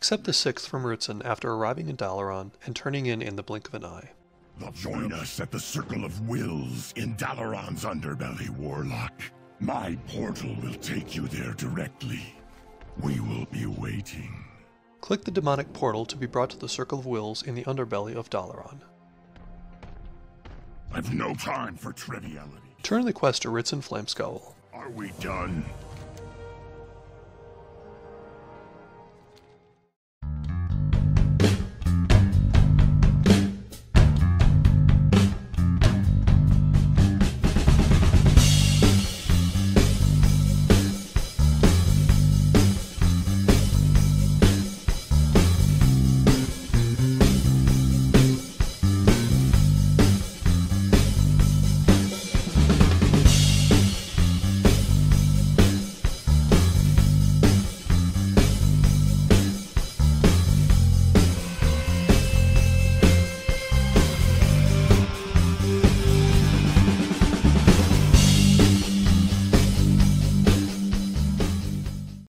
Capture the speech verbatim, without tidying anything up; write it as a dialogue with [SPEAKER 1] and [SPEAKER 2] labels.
[SPEAKER 1] Accept the sixth from RITSSYN after arriving in Dalaran and turning in in the blink of an eye.
[SPEAKER 2] Join us at the Circle of Wills in Dalaran's Underbelly, Warlock. My portal will take you there directly. We will be waiting.
[SPEAKER 1] Click the demonic portal to be brought to the Circle of Wills in the Underbelly of Dalaran.
[SPEAKER 2] I've no time for triviality.
[SPEAKER 1] Turn the quest to RITSSYN FLAMESCOWL.
[SPEAKER 2] Are we done?